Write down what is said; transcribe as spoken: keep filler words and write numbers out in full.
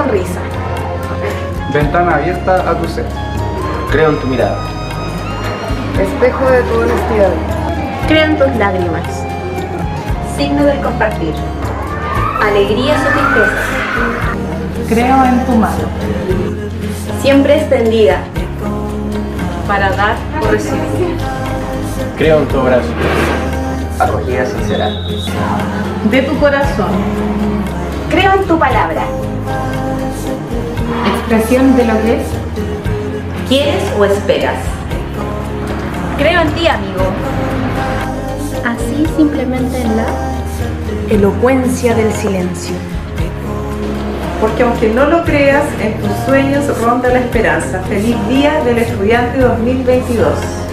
sonrisa. Ventana abierta a tu ser. Creo en tu mirada. Espejo de tu honestidad. Creo en tus lágrimas. Signo del compartir. Alegrías o tristezas. Creo en tu mano. Siempre extendida para dar o recibir. Creo en tu abrazo. Acogida sincera. De tu corazón. Creo en tu palabra. Expresión de lo que es. ¿Quieres o esperas? Creo en ti, amigo. Así simplemente en la Elocuencia del silencio. Porque aunque no lo creas, en tus sueños ronda la esperanza. Feliz día del estudiante dos mil veintidós.